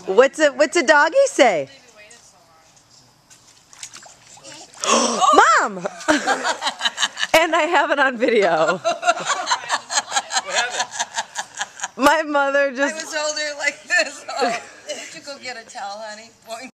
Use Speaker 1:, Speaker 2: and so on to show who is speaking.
Speaker 1: What's a doggy say? Mom! And I have it on video.
Speaker 2: What happened?
Speaker 1: My mother just...
Speaker 3: I was holding her like this. Oh, did you go get a towel, honey?